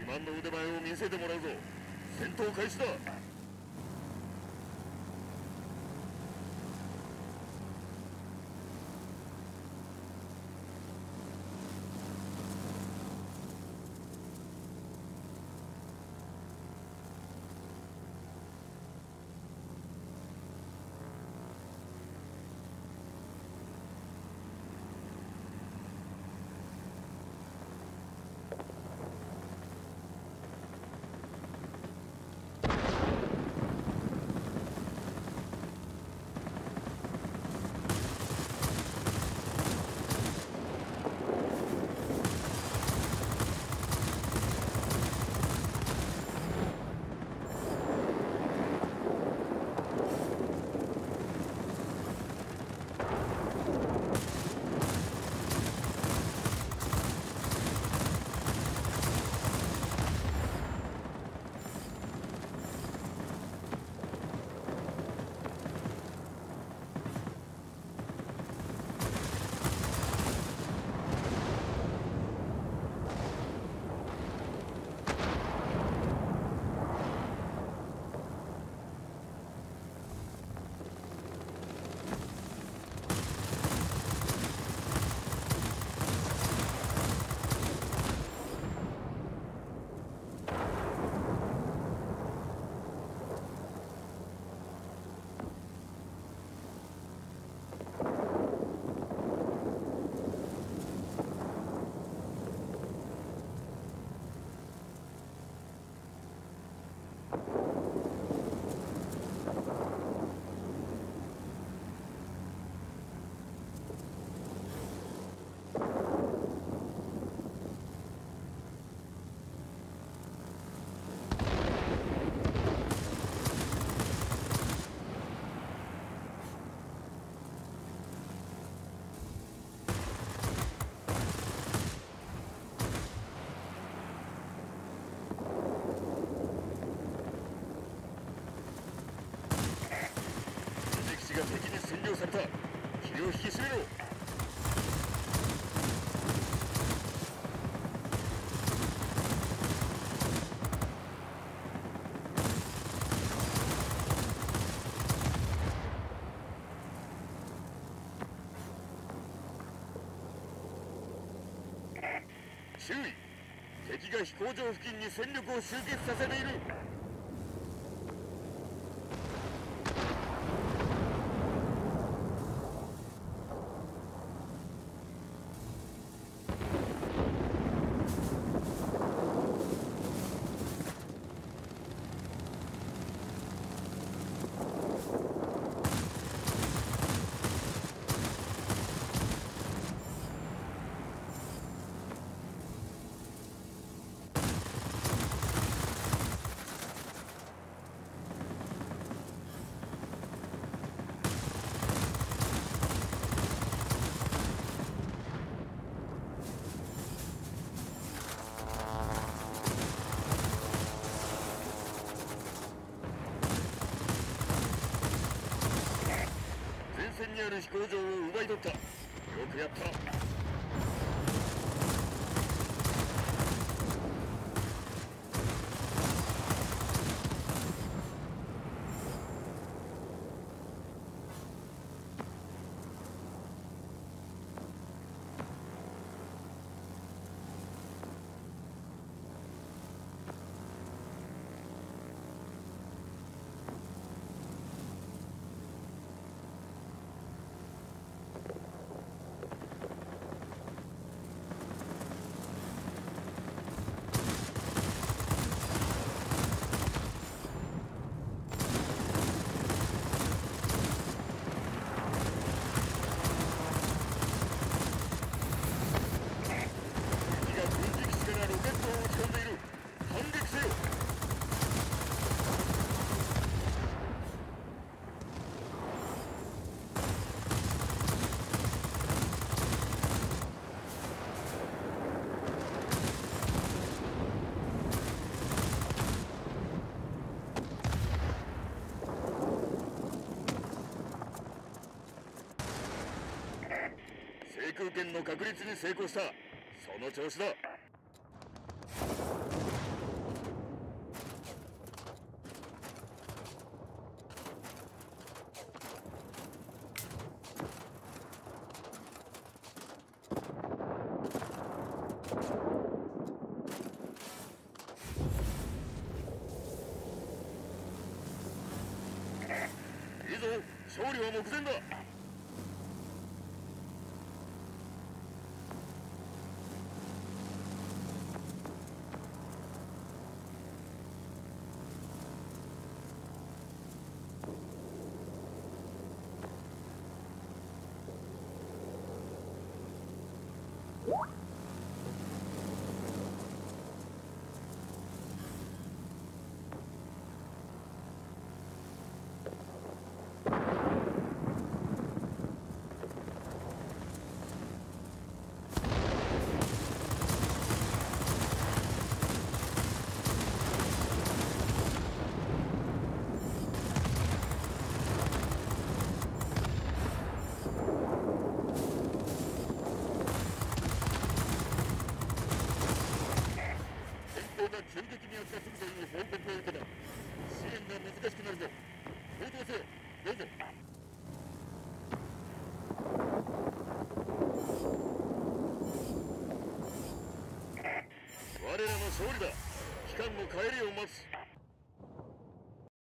慢の腕前を見せてもらうぞ。戦闘開始だ。占領された。気を引き締めろ。注意、敵が飛行場付近に戦力を集結させている。前線にある飛行場を奪い取った。よくやった。制空権の確立に成功した。その調子だ。 勝利は目前だ。急激に悪化するという報告を受けた。支援が難しくなるぞ。応答せよ。どうぞ。我らの勝利だ。機関の帰りを待つ。